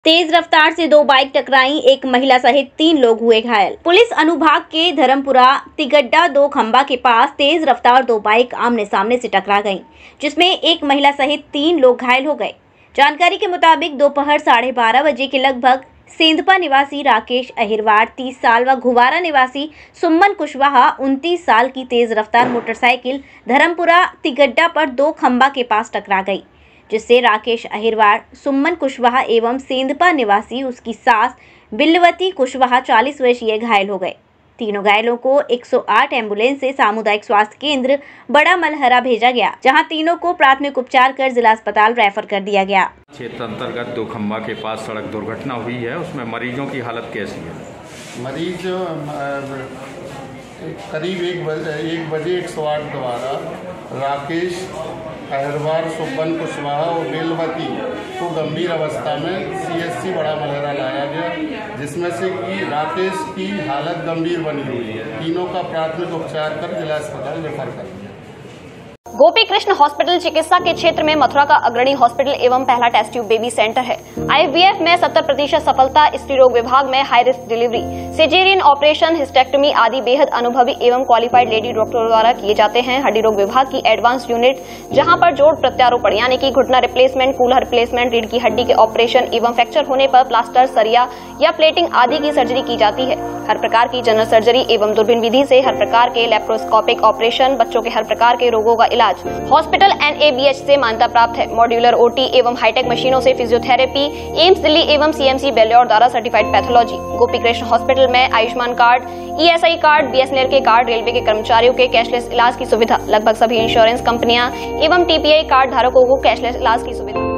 तेज रफ्तार से दो बाइक टकराई, एक महिला सहित 3 लोग हुए घायल। पुलिस अनुभाग के धर्मपुरा तिगड्डा 2 खंबा के पास तेज रफ्तार 2 बाइक आमने सामने से टकरा गईं, जिसमें एक महिला सहित 3 लोग घायल हो गए। जानकारी के मुताबिक दोपहर 12:30 बजे के लगभग सेंधपा निवासी राकेश अहिरवार 30 साल व घुवारा निवासी सुमन कुशवाहा 29 साल की तेज रफ्तार मोटरसाइकिल धर्मपुरा तिगड्डा पर 2 खंबा के पास टकरा गई, जिससे राकेश अहिरवार, सुमन कुशवाहा एवं सेंधपा निवासी उसकी सास बिल्लवती कुशवाहा 40 वर्षीय घायल हो गए। तीनों घायलों को 108 एम्बुलेंस से सामुदायिक स्वास्थ्य केंद्र बड़ा मलहरा भेजा गया, जहां तीनों को प्राथमिक उपचार कर जिला अस्पताल रेफर कर दिया गया। क्षेत्र अंतर्गत 2 खंबा के पास सड़क दुर्घटना हुई है, उसमें मरीजों की हालत कैसी है? मरीज करीब 1 बजे 108 द्वारा राकेश अहिरवार, सुमन कुशवाहा और बेलवती को गंभीर अवस्था में CHC बड़ा मलहरा लाया गया, जिसमें से कि राकेश की हालत गंभीर बनी हुई है। तीनों का प्राथमिक उपचार कर जिला अस्पताल रेफर कर दिया। गोपी कृष्ण हॉस्पिटल चिकित्सा के क्षेत्र में मथुरा का अग्रणी हॉस्पिटल एवं पहला टेस्ट ट्यूब बेबी सेंटर है। IVF में 70% सफलता, स्त्री रोग विभाग में high risk delivery, caesarean operation, hysterectomy आदि बेहद अनुभवी एवं क्वालिफाइड लेडी डॉक्टरों द्वारा किए जाते हैं। हड्डी रोग विभाग की एडवांस यूनिट, जहां पर जोड़ प्रत्यारोपण यानी कि घुटना रिप्लेसमेंट, कूल्हा रिप्लेसमेंट, रीढ़ की हड्डी के ऑपरेशन एवं फ्रैक्चर होने पर प्लास्टर, सरिया या प्लेटिंग आदि की सर्जरी की जाती है। हर प्रकार की जनरल सर्जरी एवं दूरबीन विधि से हर प्रकार के लेप्रोस्कोपिक ऑपरेशन, बच्चों के हर प्रकार के रोगों का इलाज हॉस्पिटल NABH से मान्यता प्राप्त है। मॉड्यूलर OT एवं हाईटेक मशीनों से फिजियोथेरेपी, एम्स दिल्ली एवं CMC बेल्योर द्वारा certified pathology. Gopi Krishna hospital में Ayushman card, ESI card, BSNL के कार्ड, रेलवे के कर्मचारियों के कैशलेस इलाज की सुविधा, लगभग सभी इंश्योरेंस कंपनियां एवं TPI कार्ड धारकों को कैशलेस इलाज की सुविधा।